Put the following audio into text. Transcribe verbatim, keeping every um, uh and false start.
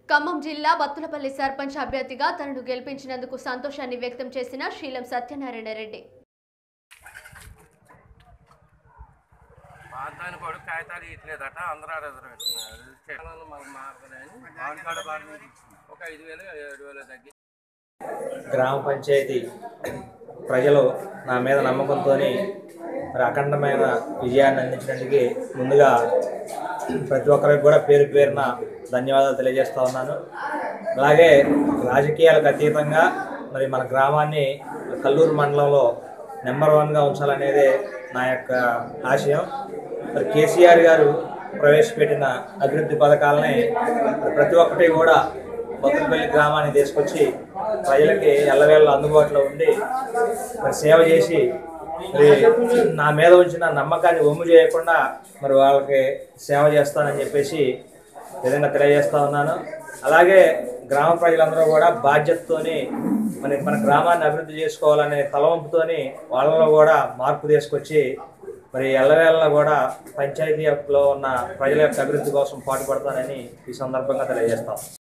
ఖమ్మం జిల్లా బత్తులపల్లి సర్పంచ్ అభ్యర్థిగా తనను గెలిపించినందుకు సంతోషాన్ని వ్యక్తం చేసిన శీలం సత్యనారాయణ రెడ్డి. గ్రామ పంచాయతీ ప్రజలు నా మీద నమ్మకంతో మరి అఖండమైన విజయాన్ని అందించడానికి ముందుగా ప్రతి ఒక్కరికి కూడా పేరు పేరున ధన్యవాదాలు తెలియజేస్తూ ఉన్నాను. అలాగే రాజకీయాలకు అతీతంగా మరి మన గ్రామాన్ని కల్లూరు మండలంలో నెంబర్ వన్గా ఉంచాలనేదే నా యొక్క ఆశయం. మరి కేసీఆర్ గారు ప్రవేశపెట్టిన అభివృద్ధి పథకాలని ప్రతి ఒక్కటి కూడా బత్తులపల్లి గ్రామాన్ని తీసుకొచ్చి ప్రజలకి ఎల్లవేళ అందుబాటులో ఉండి మరి సేవ చేసి మరి నా మీద ఉంచిన నమ్మకాన్ని ఒమ్ము చేయకుండా మరి వాళ్ళకి సేవ చేస్తానని చెప్పేసి విధంగా తెలియజేస్తూ ఉన్నాను. అలాగే గ్రామ ప్రజలందరూ కూడా బాధ్యతతోని మరి మన గ్రామాన్ని అభివృద్ధి చేసుకోవాలనే తలవంపుతోని వాళ్ళలో కూడా మార్పు తీసుకొచ్చి మరి ఎల్లవేళ కూడా పంచాయతీలో ఉన్న ప్రజల యొక్క అభివృద్ధి కోసం పాటుపడతానని ఈ సందర్భంగా తెలియజేస్తాం.